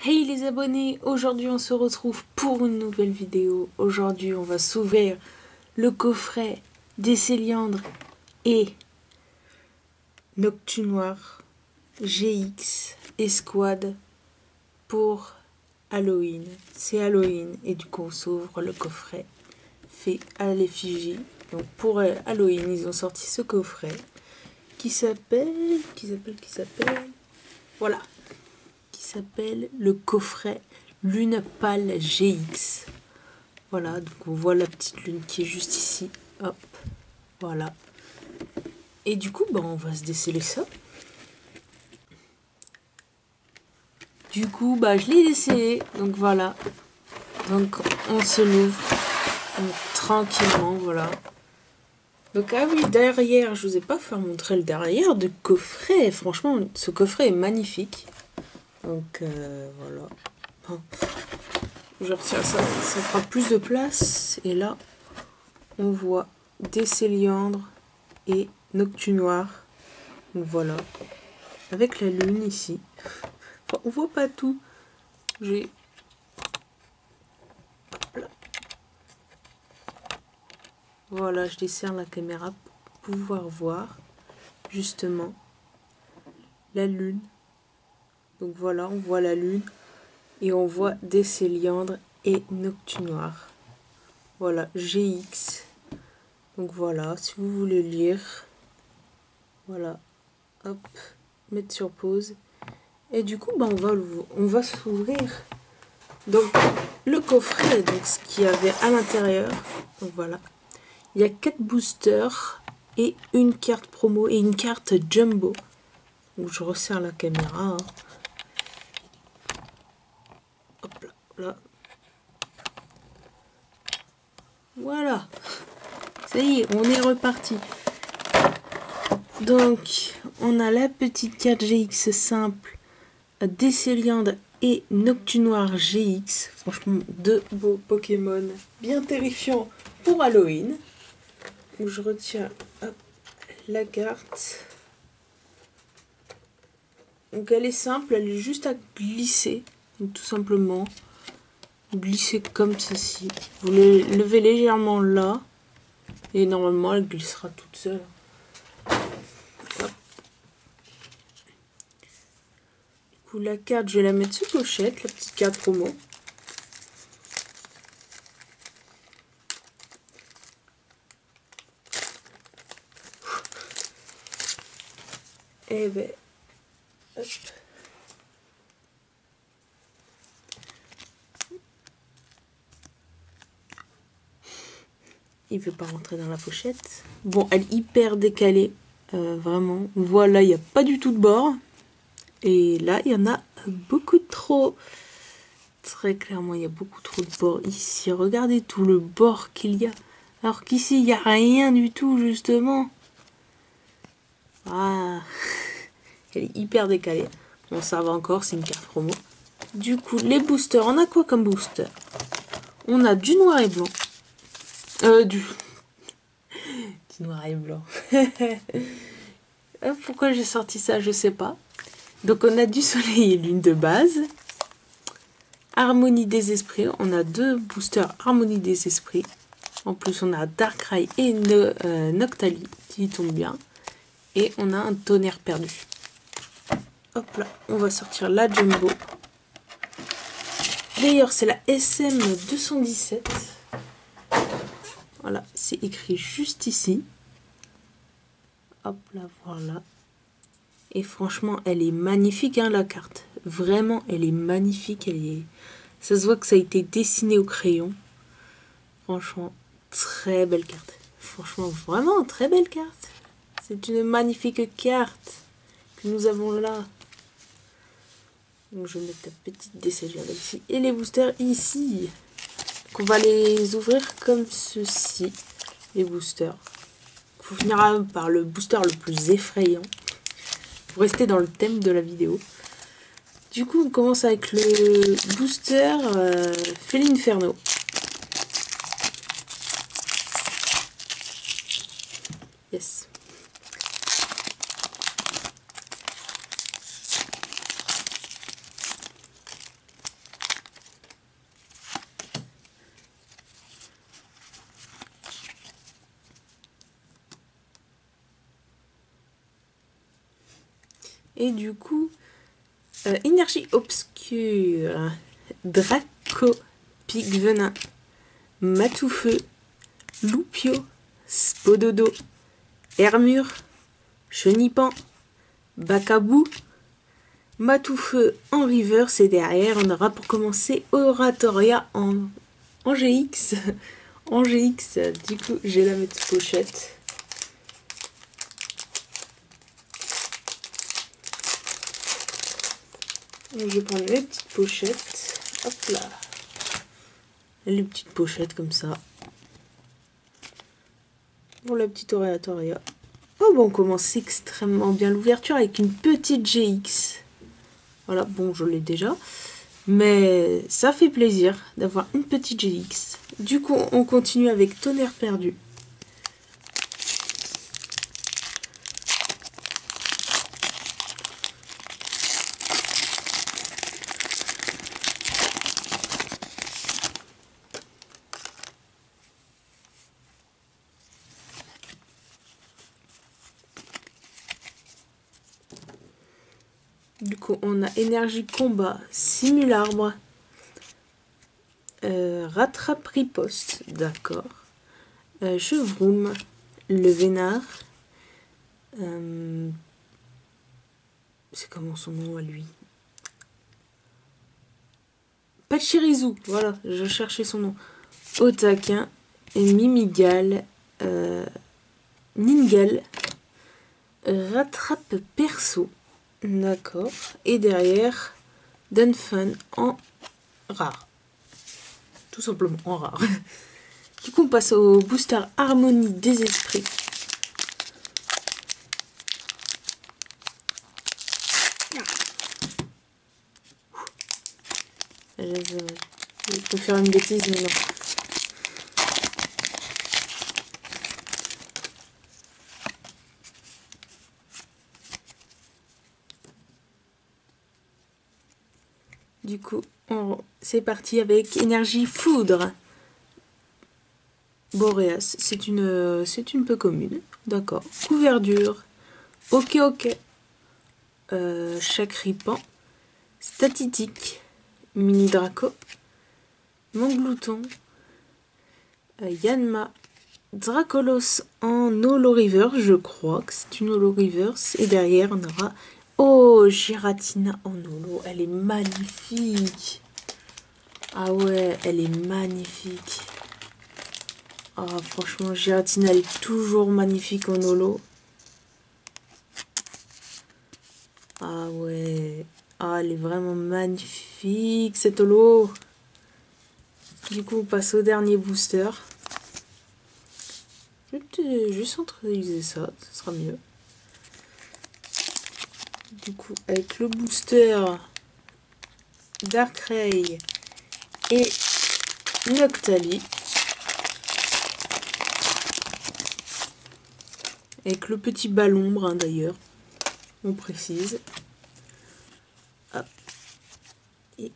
Hey les abonnés, aujourd'hui on se retrouve pour une nouvelle vidéo. Aujourd'hui on va s'ouvrir le coffret des Céliandres et Noctunoir GX Escouade pour Halloween. C'est Halloween et du coup on s'ouvre le coffret fait à l'effigie. Donc pour Halloween ils ont sorti ce coffret qui s'appelle... Voilà. Qui s'appelle le coffret Lune Pâle GX. Voilà, donc on voit la petite lune qui est juste ici. Hop, voilà. Et du coup, on va se déceler ça. Du coup, je l'ai décellé. Donc voilà. Donc on se l'ouvre tranquillement, voilà. Donc ah oui, derrière, je vous ai pas fait montrer le derrière du coffret. Franchement, ce coffret est magnifique. Donc voilà. Bon. Je retiens ça, ça prend plus de place. Et là, on voit des Céliandres et Noctunoir. Donc voilà. Avec la lune ici. Enfin, on voit pas tout. J'ai... Voilà, je desserre la caméra pour pouvoir voir justement la lune. Donc voilà, on voit la lune. Et on voit des Céliandres et Noctunoir. Voilà, GX. Donc voilà, si vous voulez lire, voilà, hop, mettre sur pause. Et du coup, on va s'ouvrir donc le coffret, donc ce qu'il y avait à l'intérieur. Donc voilà, il y a 4 boosters et une carte promo et une carte jumbo. Donc je resserre la caméra. Hein. Hop là, là. Voilà, ça y est, on est reparti. Donc, on a la petite carte GX simple, des Céliandres et Noctunoir GX. Franchement, deux beaux Pokémon bien terrifiants pour Halloween. Donc, je retiens hop, la carte. Donc, elle est simple, elle est juste à glisser. Donc, tout simplement, glisser comme ceci. Vous le levez légèrement là. Et normalement, elle glissera toute seule. La carte, je vais la mettre sous pochette, la petite carte promo. Et hop. Il veut pas rentrer dans la pochette. Bon, elle est hyper décalée, vraiment. On voit là, il n'y a pas du tout de bord. Et là, il y en a beaucoup trop. Très clairement, il y a beaucoup trop de bord ici. Regardez tout le bord qu'il y a. Alors qu'ici, il n'y a rien du tout, justement. Ah, elle est hyper décalée. Bon, ça va encore, c'est une carte promo. Du coup, les boosters, on a quoi comme booster? On a du noir et blanc. Du noir et blanc. Pourquoi j'ai sorti ça, je sais pas. Donc on a du soleil et lune de base. Harmonie des esprits. On a 2 boosters Harmonie des esprits. En plus on a Darkrai et Noctali qui tombent bien. Et on a un tonnerre perdu. Hop là, on va sortir la Jumbo. D'ailleurs c'est la SM 217. Voilà, c'est écrit juste ici. Hop là, voilà. Et franchement, elle est magnifique, hein, la carte. Vraiment, elle est magnifique. Ça se voit que ça a été dessiné au crayon. Franchement, très belle carte. Franchement, vraiment, très belle carte. C'est une magnifique carte que nous avons là. Donc, je vais mettre la petite décellure ici. Et les boosters ici. Donc, on va les ouvrir comme ceci. Les boosters. On finira par le booster le plus effrayant. Pour rester dans le thème de la vidéo. Du coup, on commence avec le booster Felinferno. Yes. Et du coup, énergie obscure, Draco, Pic Venin, Matoufeu, Loupio, Spododo, Hermure, Chenipan, Bacabou, Matoufeu en reverse et derrière on aura pour commencer Oratoria en GX. En GX, du coup j'ai la petite pochette. Donc, je vais prendre mes petites pochettes. Hop là. Les petites pochettes comme ça. Pour la petite Oratoria. Oh bon, on commence extrêmement bien l'ouverture avec une petite GX. Voilà, bon, je l'ai déjà. Mais ça fait plaisir d'avoir une petite GX. Du coup, on continue avec Tonnerre Perdu. Du coup, on a Énergie Combat, Simularbre, Rattrape Riposte, d'accord. Chevroum, le Vénard. C'est comment son nom à lui? Pachirisu, voilà, je cherchais son nom. Otaquin, Mimigal, Ningel, Rattrape Perso, d'accord. Et derrière, Dunfun en rare. Tout simplement en rare. Du coup, on passe au booster Harmonie des Esprits. Je peux faire une bêtise, mais non. Du coup, c'est parti avec Énergie Foudre. Boreas, c'est une peu commune. D'accord. Couverture. Ok. Chakripan. Statitique. Mini Draco. Manglouton. Yanma. Dracolos en Holo Reverse, je crois que c'est une Holo Reverse. Et derrière, on aura... Oh, Giratina en Holo. Elle est magnifique. Ah ouais, elle est magnifique. Ah, franchement, Giratina, elle est toujours magnifique en Holo. Ah ouais. Ah, elle est vraiment magnifique, cette Holo. Du coup, on passe au dernier booster. Je vais juste centraliser ça, ce sera mieux. Du coup, avec le booster Darkrai et Noctali. Avec le petit ballon brun d'ailleurs, on précise. Hop. Et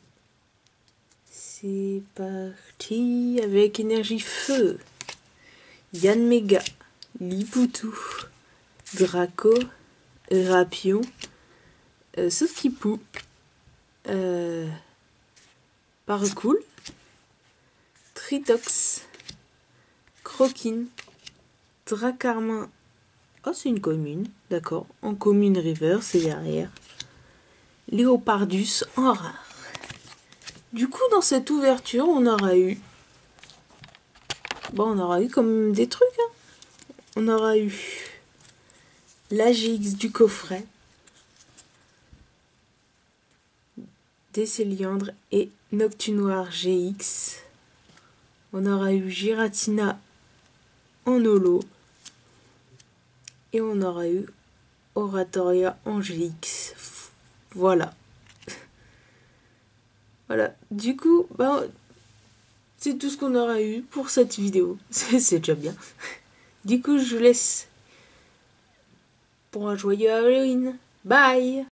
c'est parti avec Énergie Feu. Yanmega, Lipoutou, Draco, Rapion, Soskipou, Paracool, Tritox, Croquine, Dracarmin. Oh, c'est une commune, d'accord. En commune reverse et derrière. Léopardus en rare. Du coup, dans cette ouverture, on aura eu... Bon, on aura eu comme des trucs. Hein. On aura eu la GX du coffret, des Céliandres et Noctunoir GX. On aura eu Giratina en Holo. Et on aura eu Oratoria en GX. Voilà. Voilà. Du coup, bah, c'est tout ce qu'on aura eu pour cette vidéo. C'est déjà bien. Du coup, je vous laisse pour un joyeux Halloween. Bye!